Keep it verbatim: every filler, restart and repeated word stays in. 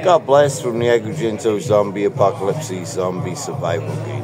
God bless from the Agrigento Zombie Apocalypse Zombie Survival Game.